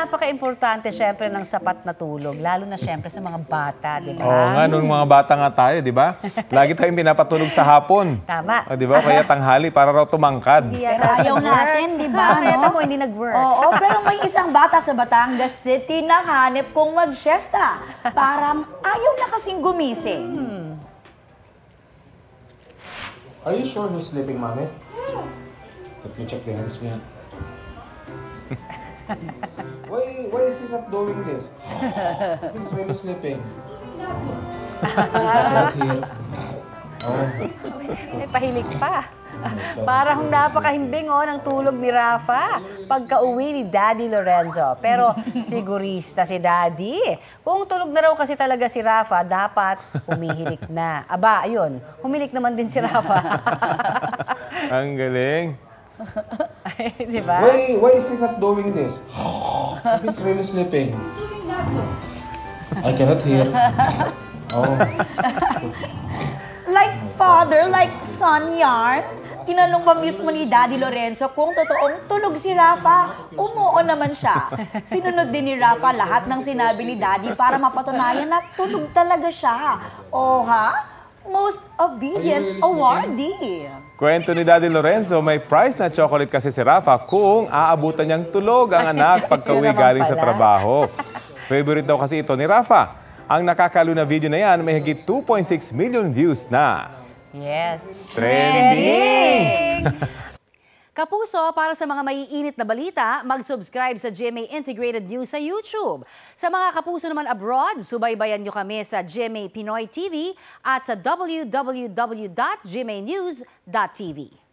napaka-importante syempre ng sapat na tulog, lalo na syempre sa mga bata, di ba? Oo nga, nung mga bata nga tayo, di ba? Lagi tayong pinapatulog sa hapon. Tama. O, di ba? Kaya tanghali para raw tumangkad. Pero ayaw natin, di ba? Kaya No? ako hindi nag-work. Oo, pero may isang bata sa Batangas City na hanep kong mag-siesta. Para ayaw na kasing gumising. Are you sure he's sleeping, Mommy? Let me check the hands niya. Why is he not doing this? He's really sleeping. Right here. Oh. Eh, pahilig pa. Parang napakahimbing ng tulog ni Rafa pagka-uwi ni Daddy Lorenzo. Pero sigurista si Daddy. Kung tulog na raw kasi talaga si Rafa, dapat humihilik na. Aba, ayun, humilik naman din si Rafa. Ang galing. Di ba? Why is he not doing this? He's really sleeping. I cannot hear. Oh. Like father, like son yarn. Tinanong pa mismo ni Daddy Lorenzo kung totoong tulog si Rafa. Umuo naman siya. Sinunod din ni Rafa lahat ng sinabi ni Daddy para mapatunayan na tulog talaga siya. Oh ha? Most obedient awardee. Kwento ni Daddy Lorenzo, may prize na chocolate kasi si Rafa kung aabutan niyang tulog ang anak pagka-uwi galing sa trabaho. Favorite daw kasi ito ni Rafa. Ang nakakalo na video na yan may higit 2.6 million views na. Yes. Trending! Kapuso, para sa mga maiinit na balita, mag-subscribe sa GMA Integrated News sa YouTube. Sa mga kapuso naman abroad, subaybayan nyo kami sa GMA Pinoy TV at sa www.gmanews.tv.